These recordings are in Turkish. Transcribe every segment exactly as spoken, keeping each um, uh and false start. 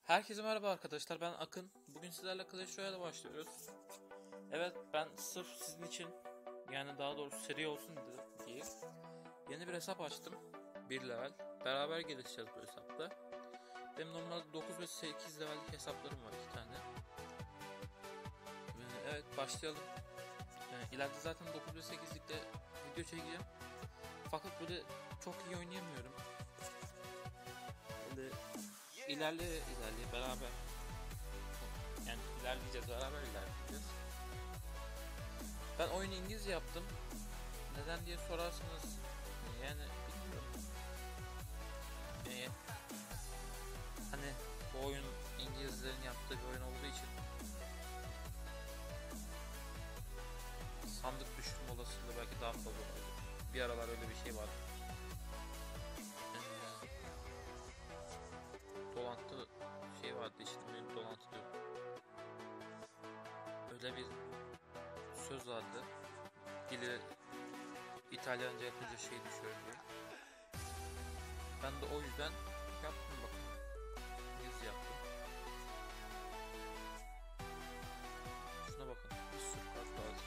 Herkese merhaba arkadaşlar, ben Akın. Bugün sizlerle Clash Royale'e başlıyoruz. Evet, ben sırf sizin için, yani daha doğrusu seri olsun diye yeni bir hesap açtım. Bir level. Beraber gelişeceğiz bu hesapta. Benim normalde dokuz ve sekiz levellik hesaplarım var, iki tane. Evet, başlayalım. Yani ileride zaten dokuz ve sekizlikte video çekeceğim. Fakat böyle çok iyi oynayamıyorum. Böyle ilerle ilerle beraber. Yani ilerleyeceğiz, beraber ilerleyeceğiz. Ben oyunu İngilizce yaptım. Neden diye sorarsanız, yani bilmiyorum. Yani, hani bu oyun İngilizlerin yaptığı bir oyun olduğu için sandık düşürme olasılığı belki daha fazla oluyor. Bir aralar öyle bir şey vardı. Yani, dolantı şey vardı işte, benim dolantı diyorum. Öyle bir söz vardı. Dili İtalyanca yapınca şey düşüyor diye. Ben de o yüzden yaptım, bakın. İngilizce yaptım. Şuna bakın. Bir sürü kart lazım.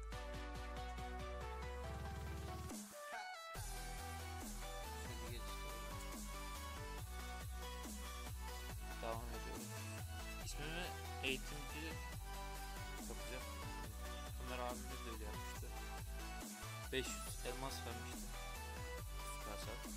Şöyle geliştirelim. Devam ediyorum. İsmimi eğitimci yapacağım. Ömer abimiz de öyle yapmıştı. beş yüz elmas vermişti. Süpersel.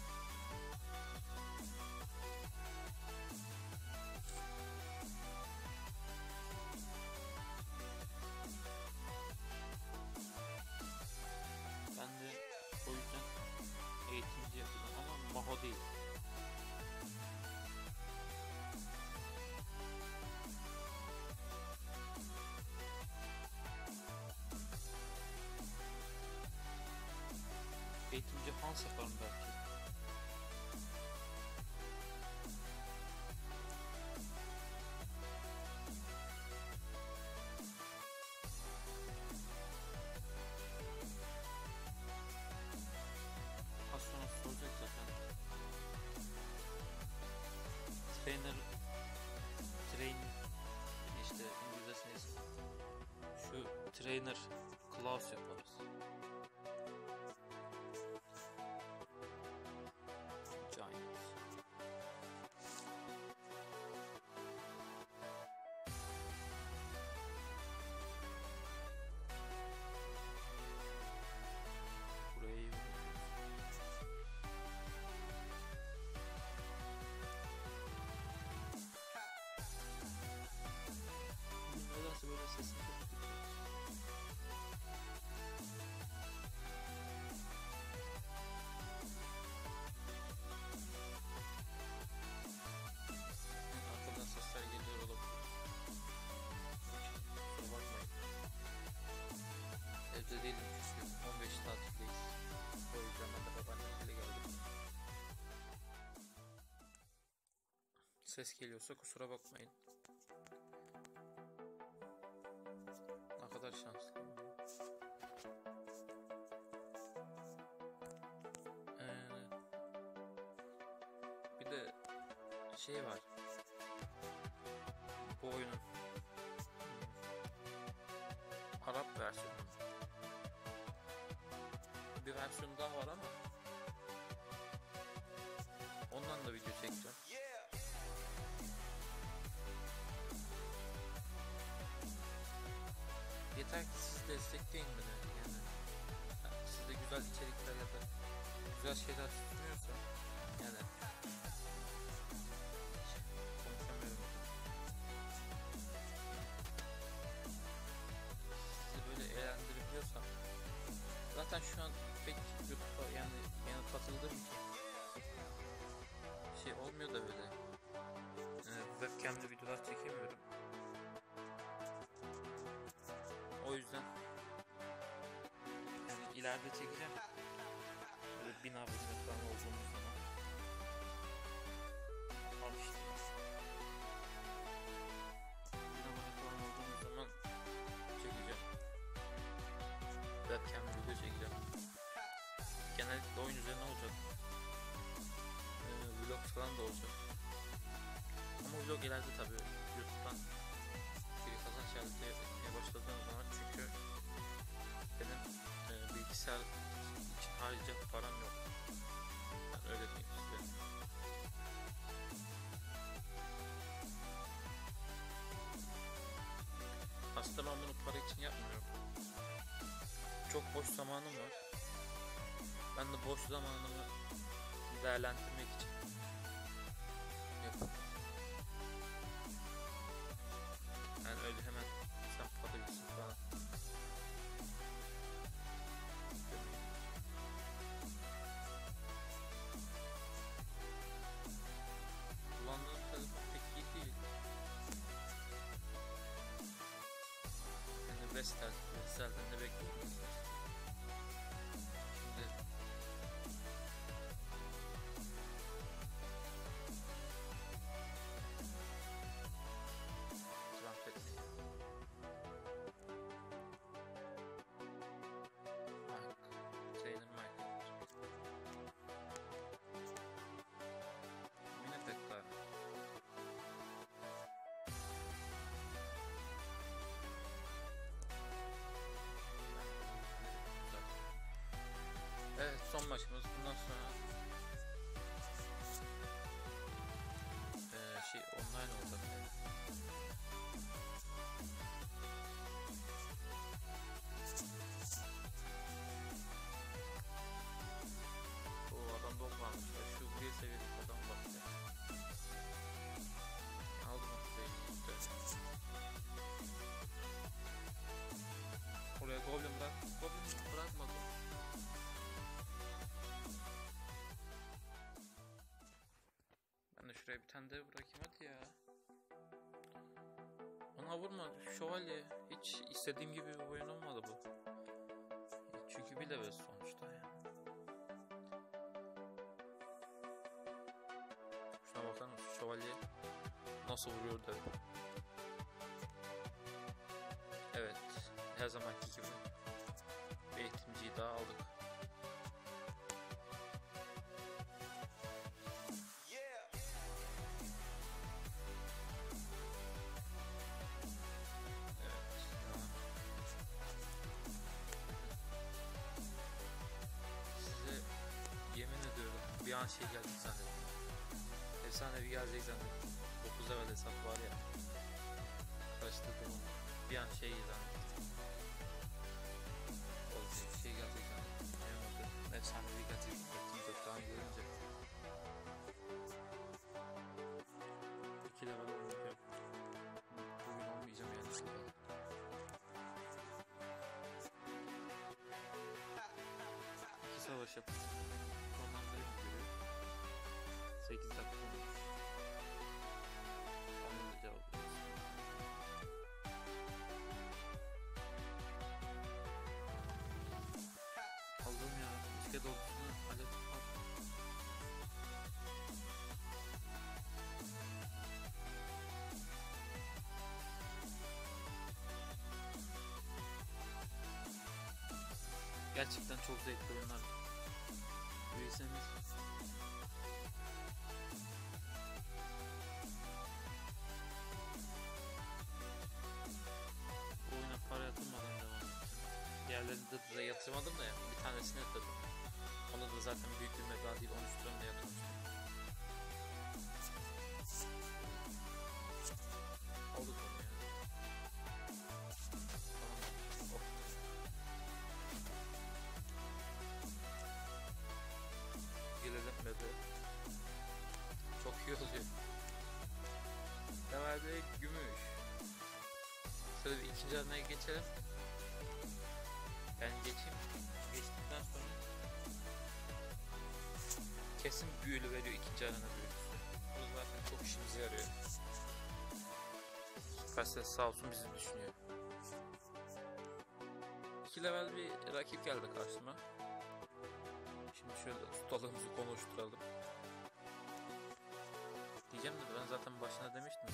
Ben de o yüzden eğitimci yapacağım ama Maho değil. Eğitimci Hans yaparım belki. Az sonra soracak zaten. Trainer, train, işte İngilizcesini ismi. Şu trainer Klaus yaparız. Giant. Burayı iyi nedense böyle sesim çok kötü. Arkadan sesler geliyor olabilir. Kusura bakmayın. Evde değilim çünkü on beş tatildeyiz. O yüzden ben de babaannemle geldim. Ses geliyorsa kusura bakmayın. Ne kadar şanslıyım. Ee, bir de şey var. Bu oyunun Arap versiyonu. Bir versiyonu daha var ama ondan da video çekeceğim. Yeter ki siz destekleyin beni. Yani sizde güzel içerikler ya da güzel şeyler sunuyorsa, yani konuşamıyorum. Sizi böyle eğlendirebiliyorsam, zaten şu an pek YouTube'a yani yeni katıldığım için şey olmuyor da böyle e, webcam'de videolar çekemiyorum. O yüzden yani ileride çekeceğim. Böyle bin abone falan olduğumuz zaman. Al işte. bin abone falan olduğumuz zaman çekeceğim. Webcam video çekeceğim. Genellikle oyun üzerine olacak. Ee, vlog falan da olacak. Ama vlog çok ileride tabi YouTube'dan geri kazanç elde etmeye başladığım zaman, çünkü benim e, bilgisayar için harcayacak param yok. Ben öyle diyeyim size. Aslında ben bunu para için yapmıyorum. Çok boş zamanım var. Ben de boş zamanımı değerlendirmek için yapıyorum. Yani öyle hemen sen para gitsin falan. Kullandığım telefon pek iyi değil. Yani Vestel, Vestel'den de bekliyorum. Şimdi evet, son maçımız. Bundan sonra ee, şey online olacak. O adam dok varmış ya. Şu bir seviyelik adam bak ya. Aldım o işte. Oraya goblin bırak. Goblin bırakmadı. Şuraya bir tane de bırakayım hadi ya. Ona vurma şövalye. Hiç istediğim gibi bir oyun olmadı bu. Çünkü bir level sonuçta yani. Şuna bakar mısın, şövalye nasıl vuruyor da. Evet, her zamanki gibi bir eğitimciyi daha aldık. Bir an şey geldi zannettim. Efsane bir gelecek zannettim. dokuz level hesap var ya. Karıştırdım onu. Bir an şey zannettim. O şey gelecek zannettim. Benim efsane bir gelecek zannettim. dört tane görünce. iki level olunca bugün olmayacağım yani. İki savaş yapacağım. sekiz dakika olmuş. Onun da cevap veriyorsun. Aldım ya. İşte doldusunu hallettim. Gerçekten çok zevkli oyunlar. Büyüseniz. Diğerlerinde de yatırmadım da yani bir tanesini yatırdım. Onu da zaten büyük bir meblağ değil, on üç liramda yatırmıştım. Oldu konu yani. Tamam. Oh. Gelelim mebe. Çok iyi oluyor. Temelde gümüş. Şöyle bir ikinci adına geçelim. Ben geçeyim. Geçtikten sonra kesin büyülü veriyor, ikinci arana büyülüsü. Bu zaten çok işimize yarıyor. Supercell sağ olsun bizi düşünüyor. iki level bir rakip geldi karşıma. Şimdi şöyle ustalığımızı konuşturalım. Diyeceğim de ben zaten başına demiştim.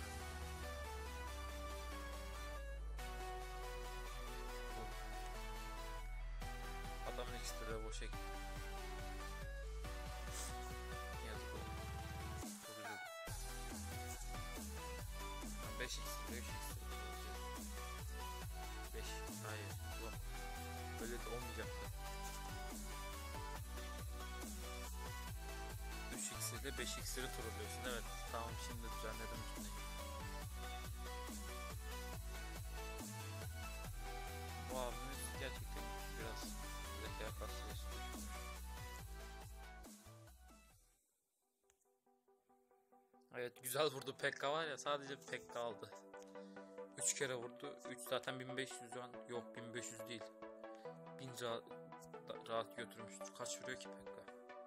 Adamın ikisi de boşa gitti. Yazık oldu. Çok üzüldüm. beş x beş x beş hayır yok. Böyle de olmayacaktı. üç x ile beş x'leri turluyorsun. Evet tamam, şimdi düzenledim cümleyi. Bu abimiz gerçekten biraz zeka kasıyor. Evet güzel vurdu P K var ya, sadece P K aldı. üç kere vurdu. üç zaten bin beş yüz can. Yok bin beş yüz değil. bin rahat, rahat götürmüştür. Kaç vuruyor ki P K?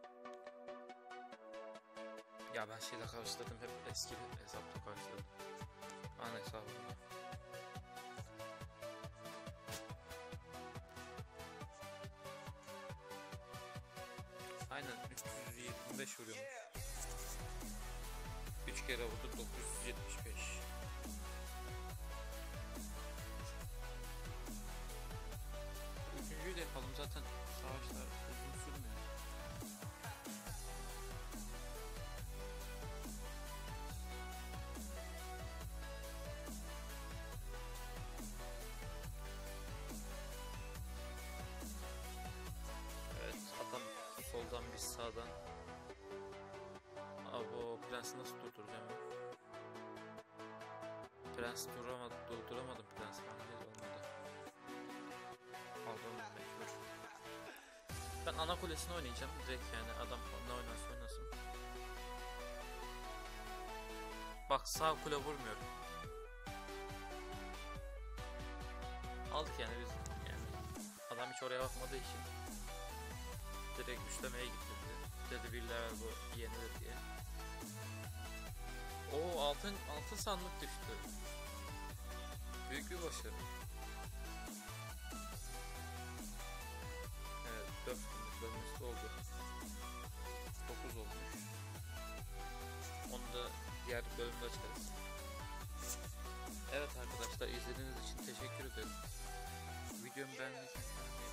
Ya ben şeyle karşıladım, hep eski hesapla karşıladım. Ana hesabımda. Aynen üç yüz yirmi beş vuruyormuş. üç kere vurdu dokuz yüz yetmiş beş. Üçüncüyü de yapalım, zaten savaşlar uzun sürmüyor. Evet adam soldan biz sağdan. Abi o prensi nasıl durduracağım ya? Prens duramadım, durduramadım prens falan değil, olmadı. Aldım mecbur. Ben ana kulesini oynayacağım direkt, yani adam ne oynarsa oynasın. Bak sağ kule vurmuyorum. Aldık yani biz, yani adam hiç oraya bakmadığı için direkt üçlemeye gitti. Dedi bir level bu yenilir diye. Oo altın altın sandık düştü. Büyük bir başarı. Evet dört günlük bölmesi oldu. dokuz olmuş. Onu da diğer bölümde açarız. Evet arkadaşlar, izlediğiniz için teşekkür ederim. Videomu beğenmeyi